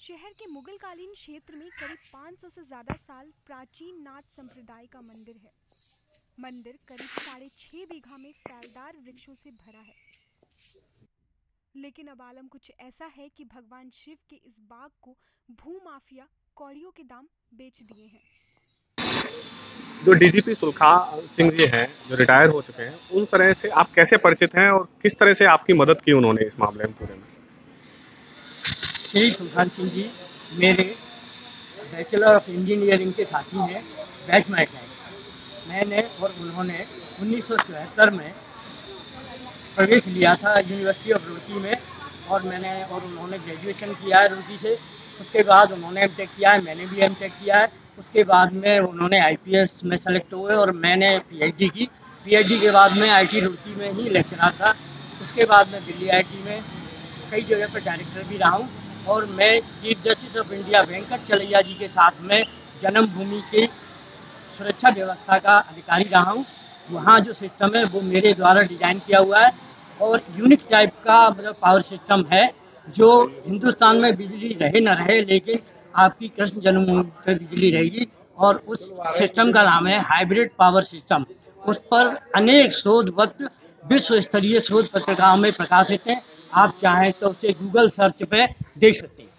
शहर के मुगलकालीन क्षेत्र में करीब 500 से ज्यादा साल प्राचीन नाथ संप्रदाय का मंदिर है। मंदिर करीब 6.5 बीघा में फैलदार वृक्षों से भरा है। लेकिन अब आलम कुछ ऐसा है कि भगवान शिव के इस बाग को भूमाफिया कौड़ियों के दाम बेच दिए हैं। जो डीजीपी सुलखा सिंह जी हैं, जो रिटायर हो चुके हैं, उन तरह से आप कैसे परिचित हैं और किस तरह से आपकी मदद की उन्होंने इस मामले में पूरे में? श्री सुल्तान सिंह जी मेरे बैचलर ऑफ इंजीनियरिंग के साथी हैं, बैचमेट हैं। मैंने और उन्होंने 1974 में प्रवेश लिया था यूनिवर्सिटी ऑफ रुड़की में, और मैंने और उन्होंने ग्रेजुएशन किया है रुड़की से। उसके बाद उन्होंने एमटेक किया है, मैंने भी एमटेक किया है। उसके बाद में उन्होंने आईपीएस में सेलेक्ट हुए और मैंने पीएचडी की। पीएचडी के बाद में आईटी रुड़की में ही लेक्चरर था। उसके बाद में दिल्ली आईटी में कई जगह पर डायरेक्टर भी रहा हूँ, और मैं chief justice of India Venkatachaliah ji के साथ में जन्मभूमि की सुरक्षा व्यवस्था का अधिकारी रहा हूँ। वहाँ जो सिस्टम है वो मेरे द्वारा डिज़ाइन किया हुआ है, और यूनिक टाइप का मतलब पावर सिस्टम है, जो हिंदुस्तान में बिजली रहे न रहे लेकिन आपकी कृष्ण जन्मभूमि पर बिजली रहेगी। और उस सिस्टम का नाम है हाइब्रिड पावर सिस्टम। उस पर अनेक शोध पत्र विश्व स्तरीय शोध पत्रिकाओं में प्रकाशित हैं। आप चाहें तो उसे गूगल सर्च पे देख सकते हैं।